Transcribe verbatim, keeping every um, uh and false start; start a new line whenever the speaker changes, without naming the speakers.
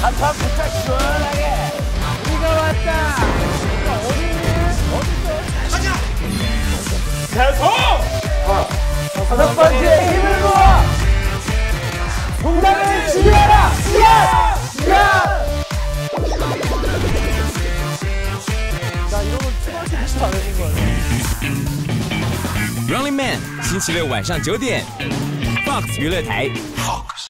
한판 붙자 시원하게. 우리가 왔다. 어디 있니? 어딨어? 가자. 계속. 다섯 번째 힘을 모아. 동작을 지휘하라. 시간. 시간. 자, 이러면 초반에 진짜 안 되는 거야.
Running Man 星期六晚上九点 ，Fox 娱乐台。